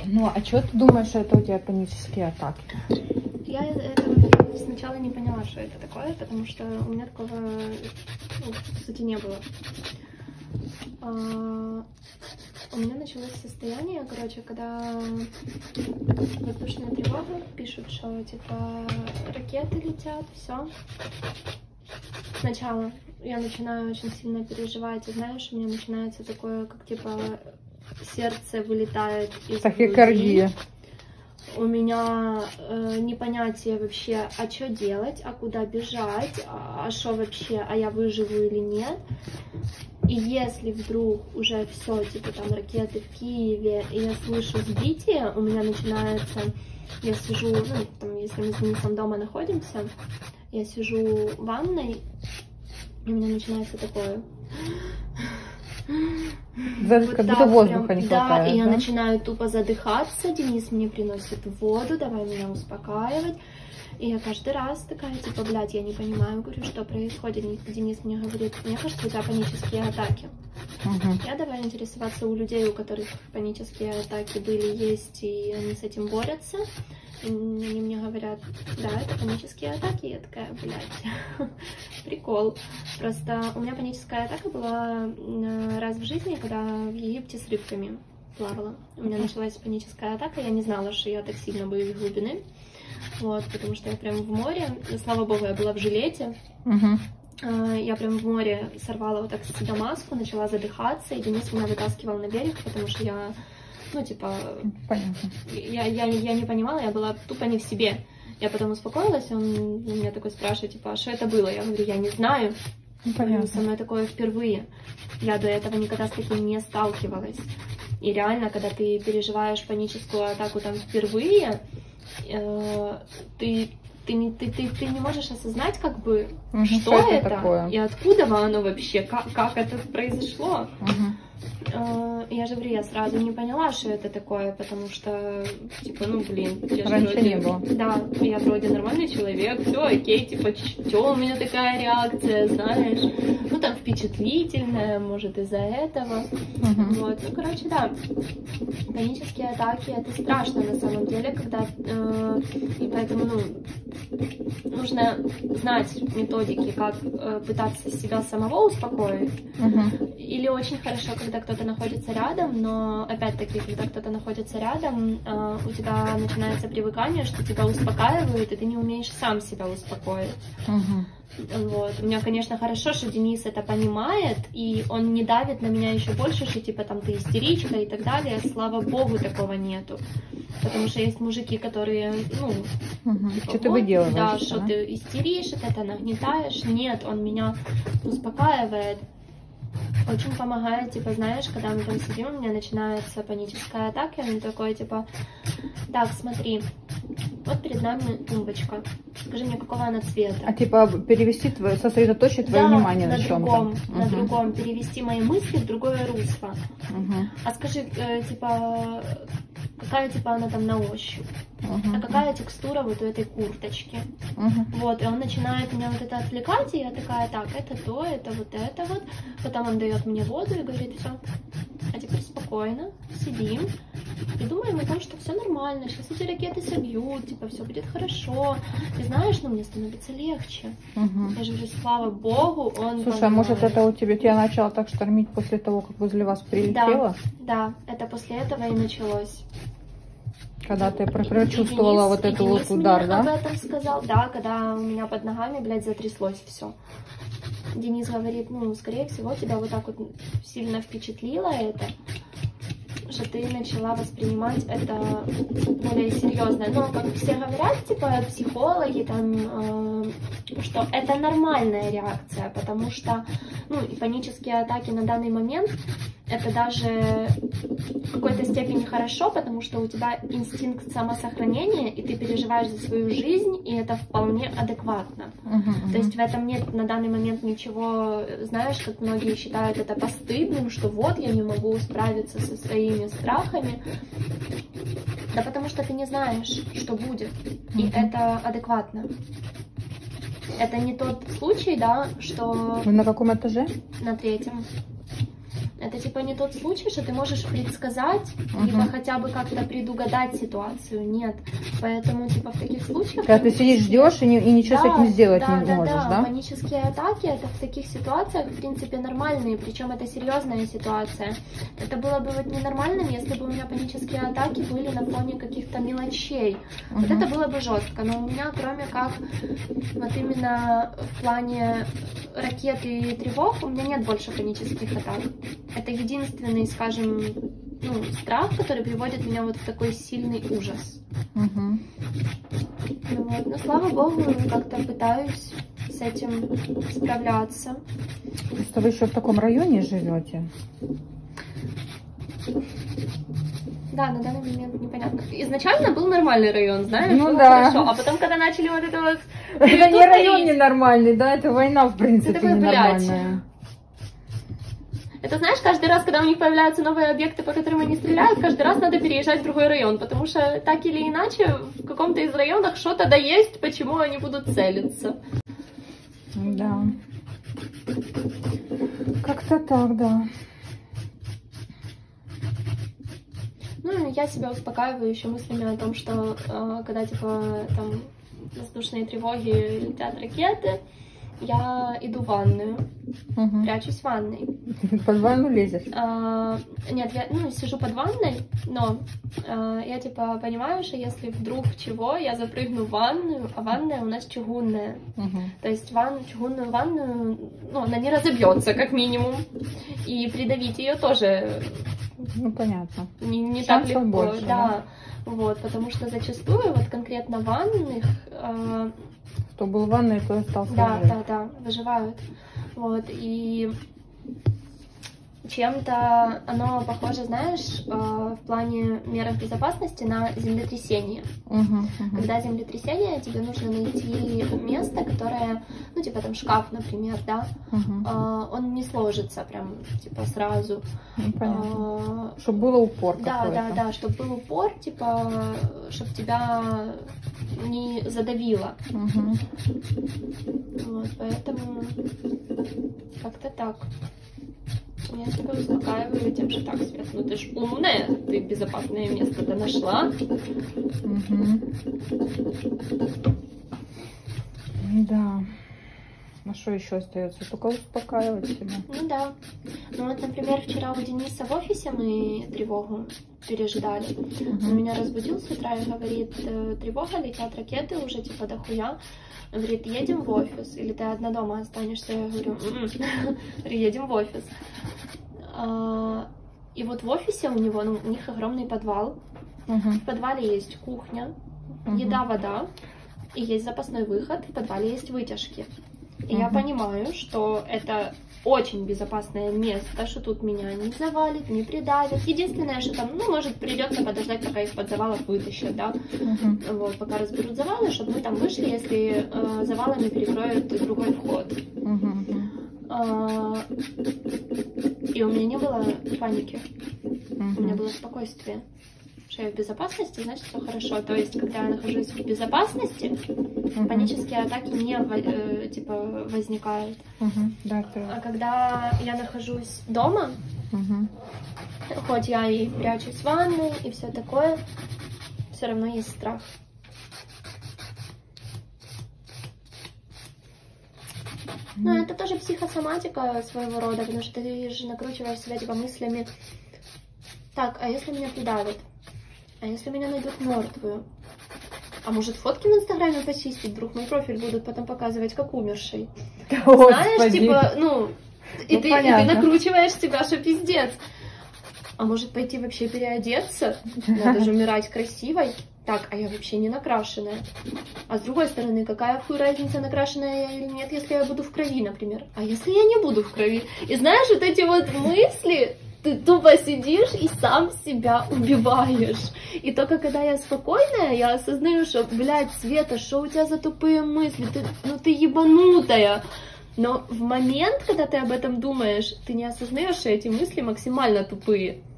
Ну, а что ты думаешь, что это у тебя панические атаки? Я этого сначала не поняла, что это такое, потому что у меня такого, ну, по сути, не было. У меня началось состояние, короче, когда воздушная тревога, пишут, что, типа, ракеты летят, все. Сначала я начинаю очень сильно переживать, и знаешь, у меня начинается такое, как, типа, сердце вылетает из тахикардия. груди. У меня непонятие вообще, а что делать, а куда бежать, а что вообще, а я выживу или нет. И если вдруг уже все, типа там ракеты в Киеве, и я слышу сбитие, у меня начинается, я сижу, ну, там, если мы с Денисом дома находимся, я сижу в ванной, и у меня начинается такое... Вот как будто воздуха прям, не хватает, да, и я начинаю тупо задыхаться, Денис мне приносит воду, давай меня успокаивать. И я каждый раз такая, типа, блядь, я не понимаю, говорю, что происходит. Денис мне говорит, мне кажется, у тебя панические атаки. Я давай интересоваться у людей, у которых панические атаки были, есть, и они с этим борются. И они мне говорят, да, это панические атаки. Я такая, блядь, прикол. Просто у меня паническая атака была раз в жизни, когда в Египте с рыбками плавала. У меня началась паническая атака, я не знала, что я так сильно боюсь глубины. Вот, потому что я прям в море, слава богу, я была в жилете. Я прям в море сорвала вот так с себя маску, начала задыхаться, и Денис меня вытаскивал на берег, потому что я, ну, типа, понятно. Я не понимала, я была тупо не в себе. Я потом успокоилась, он меня такой спрашивает, типа, а что это было? Я говорю, я не знаю. Понятно. Со мной такое впервые. Я до этого никогда с таким не сталкивалась. И реально, когда ты переживаешь паническую атаку там впервые, ты не можешь осознать, как бы, что это такое? И откуда оно вообще, как это произошло. Я же говорю, я сразу не поняла, что это такое, потому что, типа, ну, блин, я раньше вроде, не было. Да, я вроде нормальный человек, все окей, типа, что у меня такая реакция, знаешь, ну, там, впечатлительная, может, из-за этого, вот, ну, короче, да, панические атаки, это страшно, на самом деле, когда, и поэтому, ну, нужно знать методики, как пытаться себя самого успокоить, или очень хорошо, когда кто-то находится рядом, но опять-таки, когда кто-то находится рядом, у тебя начинается привыкание, что тебя успокаивают, и ты не умеешь сам себя успокоить. Вот. У меня, конечно, хорошо, что Денис это понимает, и он не давит на меня еще больше, что типа там ты истеричка и так далее. Слава богу, такого нету. Потому что есть мужики, которые, ну, типа, что ты выделываешь? Да, что ты истеришь, это нагнетаешь. Нет, он меня успокаивает. Очень помогает, типа, знаешь, когда мы там сидим, у меня начинается паническая атака, и он такой, типа, так, смотри, вот перед нами тумбочка, скажи мне, какого она цвета. А типа перевести, сосредоточить твое внимание на чем-то. На другом, перевести мои мысли в другое русло. А скажи, типа, какая, типа, она там на ощупь, а какая текстура вот у этой курточки. Вот, и он начинает меня вот это отвлекать, и я такая, так, это то, это вот. Потом он дает мне воду и говорит, все, а теперь спокойно, сидим и думаем о том, что все нормально, сейчас эти ракеты собьют, типа, все будет хорошо. И знаешь, ну, мне становится легче. Я же говорю, слава богу, он Слушай, а может это у тебя начало так штормить после того, как возле вас прилетело? Да, это после этого и началось. Когда ты прочувствовала вот этот вот удар, да? Денис об этом сказал, да, когда у меня под ногами, блядь, затряслось все. Денис говорит, ну, скорее всего, тебя вот так вот сильно впечатлило это, что ты начала воспринимать это более серьезно. Но, как все говорят, типа, психологи, там, что это нормальная реакция, потому что, ну, и панические атаки на данный момент, это даже в какой-то степени хорошо, потому что у тебя инстинкт самосохранения, и ты переживаешь за свою жизнь, и это вполне адекватно. То есть в этом нет на данный момент ничего, знаешь, как многие считают это постыдным, что вот я не могу справиться со своими страхами. Да потому что ты не знаешь, что будет, и это адекватно. Это не тот случай, да, что... Вы на каком этаже? На 3-м. Это типа не тот случай, что ты можешь предсказать, либо хотя бы как-то предугадать ситуацию. Нет. Поэтому типа в таких случаях... Когда ты сидишь, ждешь и ничего с этим сделать не можешь, да? Панические атаки это в таких ситуациях в принципе нормальные, причем это серьезная ситуация. Это было бы вот ненормальным, если бы у меня панические атаки были на фоне каких-то мелочей. Вот это было бы жестко. Но у меня, кроме как вот именно в плане ракет и тревог, у меня нет больше панических атак. Это единственный, скажем, ну, страх, который приводит меня вот в такой сильный ужас. Вот. Но слава богу, как-то пытаюсь с этим справляться. Что вы еще в таком районе живете? Да, на данный момент непонятно. Изначально был нормальный район, знаешь, ну было да. хорошо. А потом, когда начали вот это вот... Это не район ненормальный, да, это война, в принципе, ненормальная. Это, знаешь, каждый раз, когда у них появляются новые объекты, по которым они стреляют, каждый раз надо переезжать в другой район, потому что так или иначе в каком-то из районов что-то да есть, почему они будут целиться. Да. Как-то так, да. Ну, я себя успокаиваю еще мыслями о том, что когда, типа, там, воздушные тревоги, летят ракеты, я иду в ванную, прячусь в ванной. Под ванну лезешь? Нет, я, ну, сижу под ванной, но я, типа, понимаю, что если вдруг чего, я запрыгну в ванную, а ванная у нас чугунная. То есть чугунную ванную, ну, она не разобьется, как минимум, и придавить ее тоже... Ну, понятно. Не так легко, больше, да. Вот, потому что зачастую, вот конкретно ванных... Кто был в ванной, то остался жив. Да, выживают. Вот, и чем-то оно похоже, знаешь, в плане меры безопасности на землетрясение. Когда землетрясение, тебе нужно найти место, которое, ну, типа там шкаф, например, да, он не сложится прям, типа, сразу. Понятно. Чтобы был упор какой-то. Да, чтобы был упор, типа, чтобы тебя не задавило. Вот, поэтому как-то так. Я себя успокаиваю тем, что так, Свет, ну ты ж умная, ты безопасное место-то нашла. Да. А что еще остается? Только успокаивать себя. Ну да. Ну вот, например, вчера у Дениса в офисе мы тревогу переждали. Он меня разбудил с утра и говорит: тревога, летят ракеты уже типа дохуя. Он говорит: едем в офис, или ты одна дома останешься? Я говорю: едем в офис. И вот в офисе у него, ну, у них огромный подвал. В подвале есть кухня, еда, вода, и есть запасной выход, в подвале есть вытяжки. И я понимаю, что это очень безопасное место, что тут меня не завалит, не придавит. Единственное, что там, ну, может, придется подождать, пока их под завалов вытащат, да, вот, пока разберут завалы, чтобы мы там вышли, если завалами перекроют другой вход. И у меня не было паники, у меня было спокойствие. Что я в безопасности, значит, все хорошо. То есть, когда я нахожусь в безопасности, панические атаки не типа возникают. А когда я нахожусь дома, хоть я и прячусь в ванной и все такое, все равно есть страх. Но это тоже психосоматика своего рода, потому что ты же накручиваешь себя типа мыслями: так, а если меня придавят? А если меня найдут мертвую? А может, фотки в Инстаграме почистить? Вдруг мой профиль будут потом показывать как умерший. Господи. Знаешь, типа, ну, и ты накручиваешь себя, что пиздец. А может, пойти вообще переодеться? Надо же умирать красивой. Так, а я вообще не накрашенная. А с другой стороны, какая хуй разница, накрашенная я или нет, если я буду в крови, например? А если я не буду в крови? И знаешь, вот эти вот мысли... Ты тупо сидишь и сам себя убиваешь. И только когда я спокойная, я осознаю, что, блядь, Света, что у тебя за тупые мысли? Ты ебанутая. Но в момент, когда ты об этом думаешь, ты не осознаешь, что эти мысли максимально тупые.